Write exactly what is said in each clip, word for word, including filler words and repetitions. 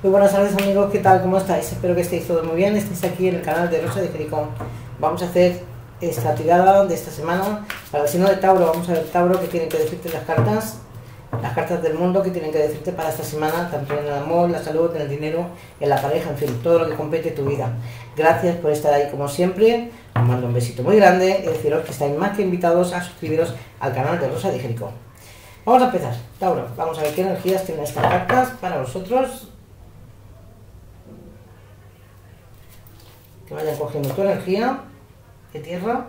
Muy buenas tardes amigos, ¿qué tal? ¿Cómo estáis? Espero que estéis todos muy bien, estéis aquí en el canal de Rosa de Jericó. Vamos a hacer esta tirada de esta semana para el signo de Tauro. Vamos a ver, Tauro, qué tienen que decirte las cartas, las cartas del mundo que tienen que decirte para esta semana, tanto en el amor, la salud, en el dinero, en la pareja, en fin, todo lo que compete tu vida. Gracias por estar ahí como siempre, os mando un besito muy grande y deciros que estáis más que invitados a suscribiros al canal de Rosa de Jericó. Vamos a empezar, Tauro, vamos a ver qué energías tienen estas cartas para vosotros. Que vayan cogiendo tu energía de tierra.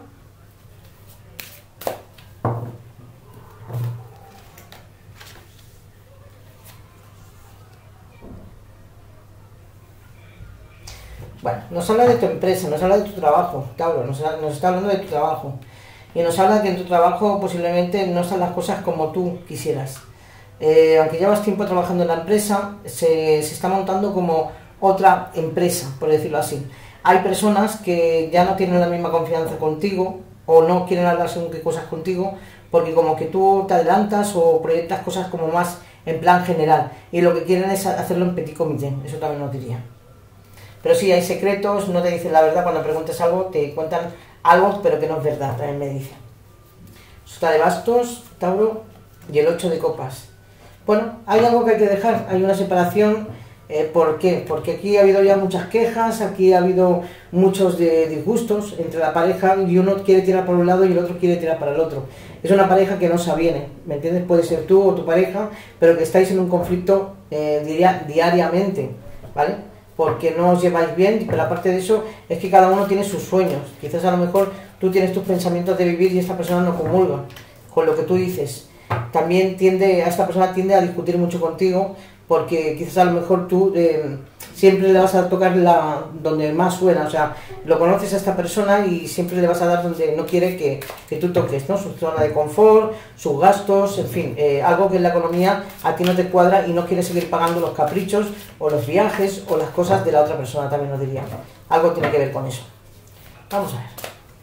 Bueno, nos habla de tu empresa, nos habla de tu trabajo, Tauro, nos, nos está hablando de tu trabajo. Y nos habla que en tu trabajo posiblemente no están las cosas como tú quisieras. Eh, aunque llevas tiempo trabajando en la empresa, se, se está montando como otra empresa, por decirlo así. Hay personas que ya no tienen la misma confianza contigo o no quieren hablar según qué cosas contigo porque como que tú te adelantas o proyectas cosas como más en plan general y lo que quieren es hacerlo en petit comité, eso también lo diría. Pero sí, hay secretos, no te dicen la verdad cuando preguntas algo, te cuentan algo pero que no es verdad, también me dicen. Sota de bastos, Tauro, y el ocho de copas. Bueno, hay algo que hay que dejar, hay una separación. Eh, ¿Por qué? Porque aquí ha habido ya muchas quejas, aquí ha habido muchos de disgustos entre la pareja y uno quiere tirar por un lado y el otro quiere tirar para el otro. Es una pareja que no se aviene, ¿me entiendes? Puede ser tú o tu pareja, pero que estáis en un conflicto eh, diria, diariamente, ¿vale? Porque no os lleváis bien, pero aparte de eso es que cada uno tiene sus sueños. Quizás a lo mejor tú tienes tus pensamientos de vivir y esta persona no comulga con lo que tú dices. También tiende, a esta persona tiende a discutir mucho contigo porque quizás a lo mejor tú eh, siempre le vas a tocar la, donde más suena, o sea, lo conoces a esta persona y siempre le vas a dar donde no quiere que, que tú toques, ¿no? Su zona de confort, sus gastos, en fin, eh, algo que en la economía a ti no te cuadra y no quieres seguir pagando los caprichos o los viajes o las cosas de la otra persona, también lo diría. Algo tiene que ver con eso. Vamos a ver.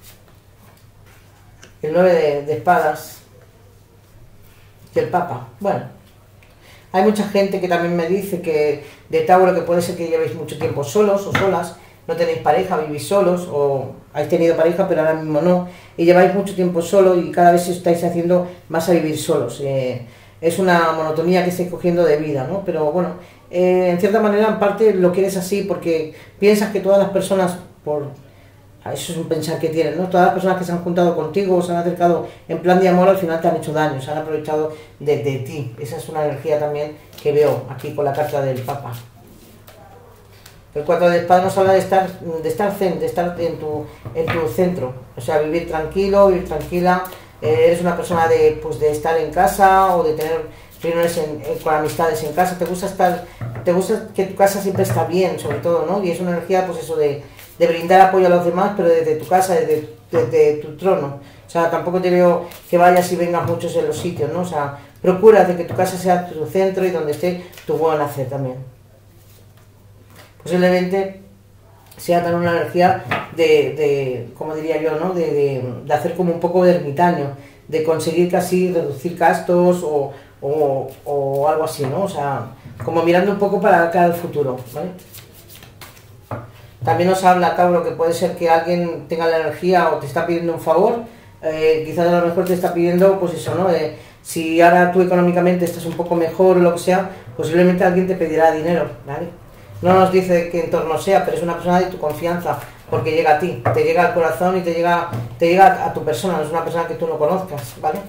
El nueve de, de espadas y el papa. Bueno. Hay mucha gente que también me dice que de Tauro que puede ser que llevéis mucho tiempo solos o solas, no tenéis pareja, vivís solos o habéis tenido pareja pero ahora mismo no, y lleváis mucho tiempo solo y cada vez estáis haciendo más a vivir solos. Eh, es una monotonía que estáis cogiendo de vida, ¿no? Pero bueno, eh, en cierta manera en parte lo quieres así porque piensas que todas las personas, por eso es un pensar que tienen, ¿no? Todas las personas que se han juntado contigo o se han acercado en plan de amor al final te han hecho daño, se han aprovechado de, de ti. Esa es una energía también que veo aquí con la carta del Papa. El cuatro de espadas nos habla de estar, de estar zen, de estar en tu, en tu centro, o sea, vivir tranquilo, vivir tranquila. Eh, eres una persona de, pues, de estar en casa o de tener reuniones en, en, con amistades en casa. Te gusta estar, te gusta que tu casa siempre está bien, sobre todo, ¿no? Y es una energía, pues eso de de brindar apoyo a los demás, pero desde tu casa, desde, desde tu trono. O sea, tampoco te veo que vayas y vengas muchos en los sitios, ¿no? O sea, procura de que tu casa sea tu centro y donde esté tu buen nacer también. Posiblemente sea también una energía de, de como diría yo, ¿no? De, de, de hacer como un poco de ermitaño, de conseguir casi reducir gastos o, o, o algo así, ¿no? O sea, como mirando un poco para cada futuro, ¿vale? También nos habla, Tauro, que puede ser que alguien tenga la energía o te está pidiendo un favor, eh, quizás a lo mejor te está pidiendo, pues eso, ¿no? Eh, si ahora tú económicamente estás un poco mejor o lo que sea, posiblemente alguien te pedirá dinero, ¿vale? No nos dice qué entorno sea, pero es una persona de tu confianza, porque llega a ti, te llega al corazón y te llega, te llega a tu persona, no es una persona que tú no conozcas, ¿vale?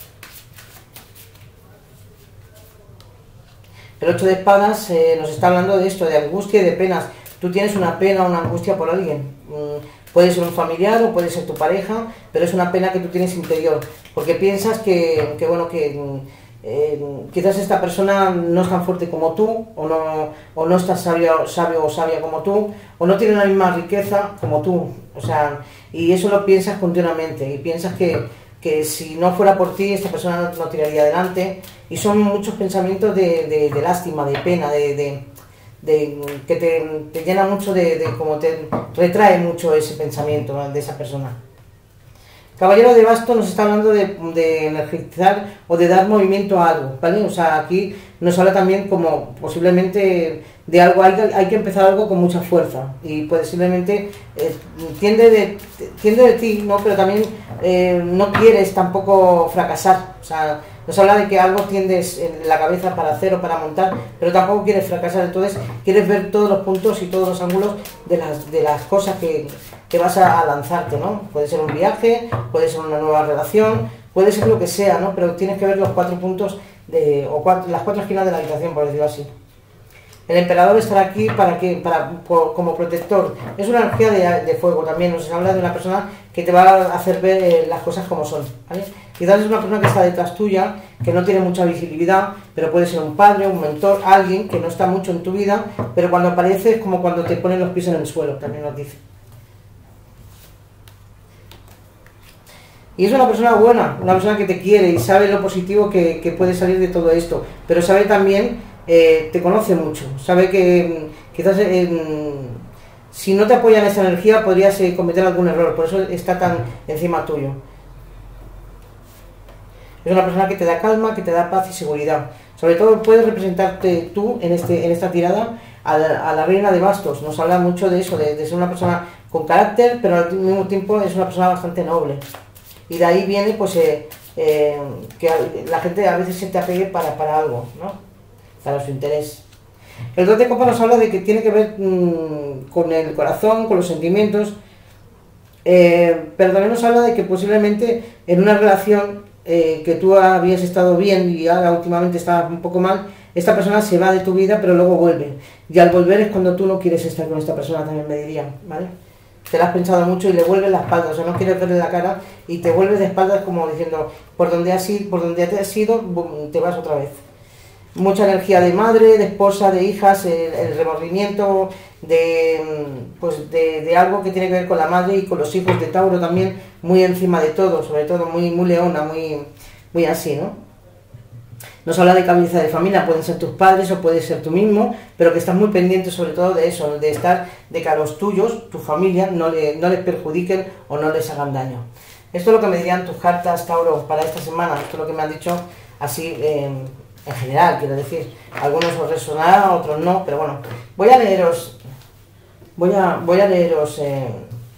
El ocho de espadas eh, nos está hablando de esto, de angustia y de penas. Tú tienes una pena o una angustia por alguien, puede ser un familiar o puede ser tu pareja, pero es una pena que tú tienes interior, porque piensas que, que bueno, que eh, quizás esta persona no es tan fuerte como tú, o no, o no está sabio, sabio o sabia como tú, o no tiene la misma riqueza como tú, o sea, y eso lo piensas continuamente, y piensas que, que si no fuera por ti, esta persona no, no tiraría adelante, y son muchos pensamientos de, de, de lástima, de pena, de... de De, que te, te llena mucho de, de como te retrae mucho ese pensamiento, ¿no? De esa persona. Caballero de bastos nos está hablando de, de energizar o de dar movimiento a algo, ¿vale? O sea, aquí nos habla también como posiblemente de algo, hay que, hay que empezar algo con mucha fuerza y posiblemente eh, tiende, de, tiende de ti, ¿no? Pero también eh, no quieres tampoco fracasar, o sea, nos habla de que algo tienes en la cabeza para hacer o para montar, pero tampoco quieres fracasar, entonces quieres ver todos los puntos y todos los ángulos de las, de las cosas que, que vas a, a lanzarte, ¿no? Puede ser un viaje, puede ser una nueva relación, puede ser lo que sea, ¿no? Pero tienes que ver los cuatro puntos, de, o cuatro, las cuatro esquinas de la habitación, por decirlo así. El emperador estará aquí para que, para, por, como protector. Es una energía de, de fuego también. Nos habla de una persona que te va a hacer ver eh, las cosas como son, ¿vale? Quizás es una persona que está detrás tuya, que no tiene mucha visibilidad, pero puede ser un padre, un mentor, alguien que no está mucho en tu vida, pero cuando aparece es como cuando te ponen los pies en el suelo, también nos dice. Y es una persona buena, una persona que te quiere y sabe lo positivo que, que puede salir de todo esto, pero sabe también, eh, te conoce mucho, sabe que quizás eh, si no te apoya en esa energía podrías eh, cometer algún error, por eso está tan encima tuyo. Es una persona que te da calma, que te da paz y seguridad. Sobre todo puedes representarte tú en, este, en esta tirada a la, a la reina de bastos. Nos habla mucho de eso, de, de ser una persona con carácter, pero al mismo tiempo es una persona bastante noble. Y de ahí viene pues eh, eh, que la gente a veces se te apegue para, para algo, ¿no? Para su interés. El dos de copas nos habla de que tiene que ver mmm, con el corazón, con los sentimientos, eh, pero también nos habla de que posiblemente en una relación eh, que tú habías estado bien y ahora últimamente estás un poco mal, esta persona se va de tu vida pero luego vuelve. Y al volver es cuando tú no quieres estar con esta persona, también me dirían, ¿vale? Te la has pensado mucho y le vuelves la espalda, o sea, no quieres verle la cara y te vuelves de espaldas como diciendo, por donde has ido, por donde te has ido, te vas otra vez. Mucha energía de madre, de esposa, de hijas, el, el remordimiento de, pues de, de algo que tiene que ver con la madre y con los hijos de Tauro también, muy encima de todo, sobre todo muy, muy leona, muy, muy así, ¿no? Nos habla de cabeza de familia, pueden ser tus padres o puede ser tú mismo, pero que estás muy pendiente sobre todo de eso, de estar, de que a los tuyos, tu familia, no, le, no les perjudiquen o no les hagan daño. Esto es lo que me dirían tus cartas, Tauro, para esta semana, esto es lo que me han dicho así eh, en general, quiero decir, algunos os resonarán, otros no, pero bueno, voy a leeros, voy a, voy a leeros eh,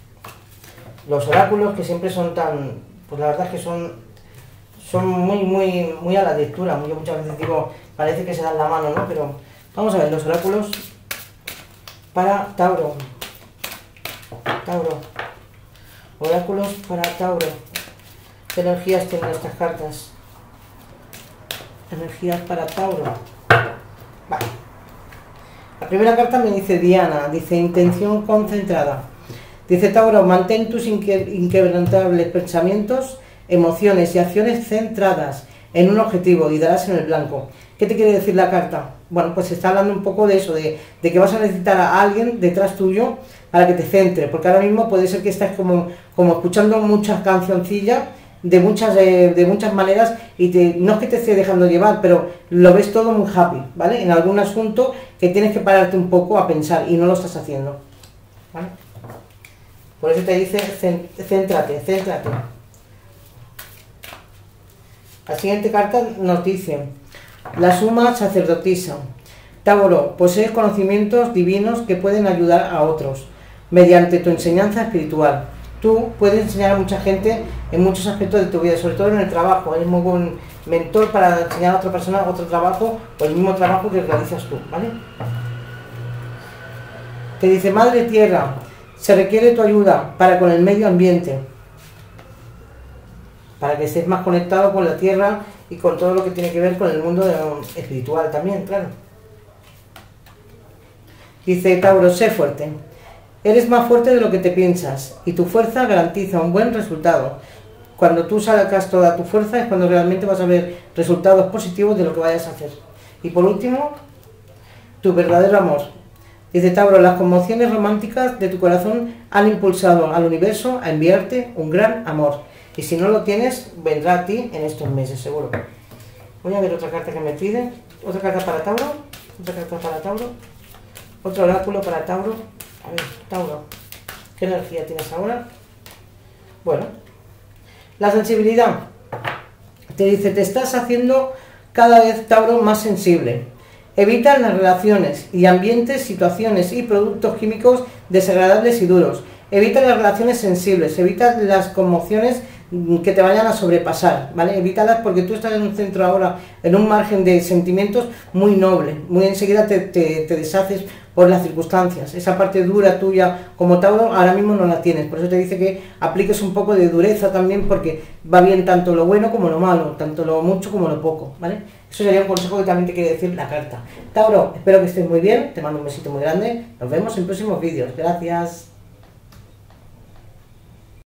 los oráculos que siempre son tan, pues la verdad es que son... son muy, muy, muy a la lectura. Yo muchas veces digo, parece que se dan la mano, ¿no? Pero vamos a ver los oráculos para Tauro. Tauro. Oráculos para Tauro. ¿Qué energías tienen estas cartas? Energías para Tauro. Vale. La primera carta me dice Diana, dice intención concentrada. Dice Tauro, mantén tus inquebrantables pensamientos, emociones y acciones centradas en un objetivo y darás en el blanco. ¿Qué te quiere decir la carta? Bueno, pues está hablando un poco de eso, de, de que vas a necesitar a alguien detrás tuyo para que te centre, porque ahora mismo puede ser que estés como, como escuchando muchas cancioncillas de muchas, eh, de muchas maneras y te, no es que te esté dejando llevar, pero lo ves todo muy happy, ¿vale? En algún asunto que tienes que pararte un poco a pensar y no lo estás haciendo, ¿vale? Por eso te dice, céntrate, céntrate. La siguiente carta nos dice, la suma sacerdotisa. Tauro, posees conocimientos divinos que pueden ayudar a otros mediante tu enseñanza espiritual. Tú puedes enseñar a mucha gente en muchos aspectos de tu vida, sobre todo en el trabajo. Eres muy buen mentor para enseñar a otra persona otro trabajo o el mismo trabajo que realizas tú, ¿vale? Te dice, Madre Tierra, se requiere tu ayuda para con el medio ambiente, para que estés más conectado con la tierra y con todo lo que tiene que ver con el mundo espiritual también, claro. Dice Tauro, sé fuerte. Eres más fuerte de lo que te piensas y tu fuerza garantiza un buen resultado. Cuando tú sacas toda tu fuerza es cuando realmente vas a ver resultados positivos de lo que vayas a hacer. Y por último, tu verdadero amor. Dice Tauro, las conmociones románticas de tu corazón han impulsado al universo a enviarte un gran amor. Y si no lo tienes, vendrá a ti en estos meses, seguro. Voy a ver otra carta que me piden. Otra carta para Tauro. Otra carta para Tauro. Otro oráculo para Tauro. A ver, Tauro, ¿qué energía tienes ahora? Bueno, la sensibilidad. Te dice, te estás haciendo cada vez, Tauro, más sensible. Evita las relaciones y ambientes, situaciones y productos químicos desagradables y duros. Evita las relaciones sensibles, evita las conmociones que te vayan a sobrepasar, ¿vale? Evítalas porque tú estás en un centro ahora, en un margen de sentimientos muy noble, muy enseguida te, te, te deshaces por las circunstancias. Esa parte dura tuya como Tauro ahora mismo no la tienes, por eso te dice que apliques un poco de dureza también, porque va bien tanto lo bueno como lo malo, tanto lo mucho como lo poco, ¿vale? Eso sería un consejo que también te quiere decir la carta. Tauro, espero que estés muy bien, te mando un besito muy grande, nos vemos en próximos vídeos, gracias.